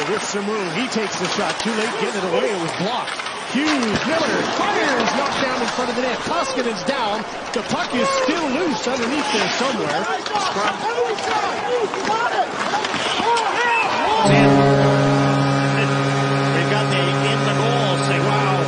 with some room. He takes the shot. Too late getting it away. It was blocked. Hughes, Miller fires, knocked down in front of the net. Koskinen's down. The puck is still loose underneath there somewhere. They've got the in the goal. Say, wow.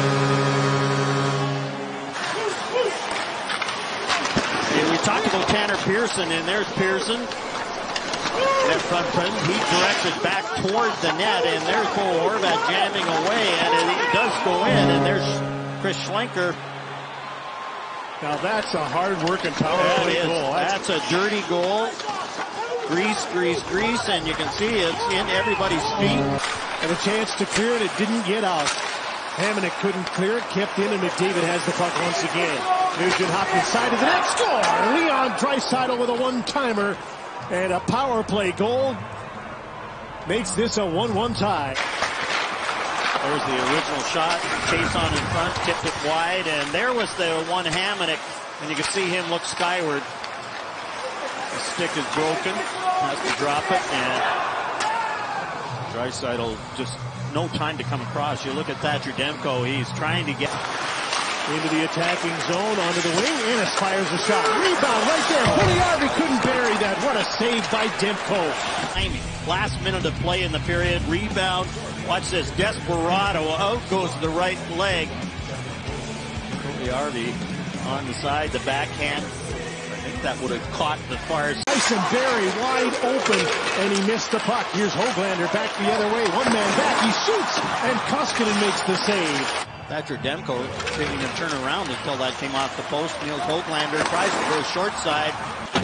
And we talked about Tanner Pearson, and there's Pearson. That front friend, he directs it back toward the net, and there's Bo Horvat jamming away, and it does go in, and there's Chris Schlenker. Now that's a hard-working power play goal. That's a dirty goal. Grease, and you can see it's in everybody's feet. And a chance to clear it. It didn't get out. Hamonic couldn't clear it, kept in, and McDavid has the puck once again. Nugent Hopkins side of the net, score! Leon Draisaitl with a one-timer. And a power play goal makes this a 1-1 tie. There's the original shot. Chase on in front, tipped it wide, and there was the one Hamonic, and you can see him look skyward. The stick is broken, has to drop it, and Draisaitl just no time to come across. You look at Thatcher Demko, he's trying to get into the attacking zone, onto the wing. Ennis fires a shot. Rebound right there. Puljujarvi couldn't bury that. What a save by Demko. Timing. Last minute of play in the period. Rebound. Watch this. Desperado. Out goes the right leg. Puljujarvi on the side. The backhand. I think that would have caught the Flyers. Tyson Barrie wide open, and he missed the puck. Here's Hoglander back the other way. One man back. He shoots, and Koskinen makes the save. Thatcher Demko didn't even turn around until that came off the post. Niels Hoglander tries to go short side.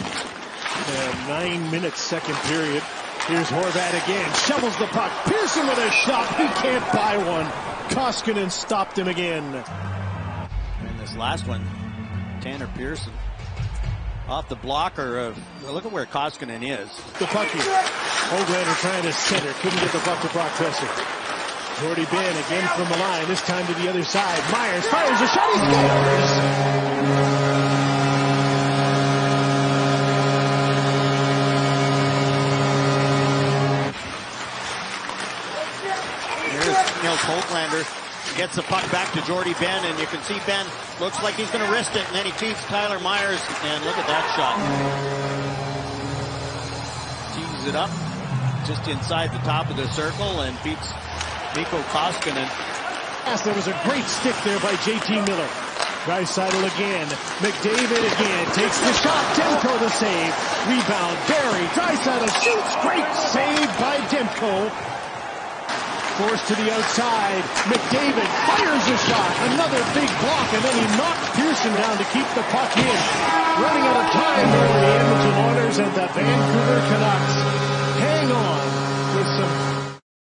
9 minutes, second period. Here's Horvat again. Shovels the puck. Pearson with a shot. He can't buy one. Koskinen stopped him again. And this last one, Tanner Pearson. Off the blocker of, look at where Koskinen is. The puck here. Hoglander trying to center. Couldn't get the puck to Brock Boeser. Jordy Ben again from the line, this time to the other side. Myers fires a shot, he scores! Here's Niels Hoglander, gets the puck back to Jordy Ben, and you can see Ben looks like he's going to wrist it, and then he feeds Tyler Myers, and look at that shot. Tees it up, just inside the top of the circle, and beats Mikko Koskinen. There was a great stick there by J.T. Miller. Draisaitl again. McDavid again. Takes the shot. Demko the save. Rebound. Barrie. Draisaitl shoots. Great save by Demko. Forced to the outside. McDavid fires a shot. Another big block, and then he knocked Pearson down to keep the puck in. Running out of time for the Edmonton Oilers, and the Vancouver Canucks hang on with some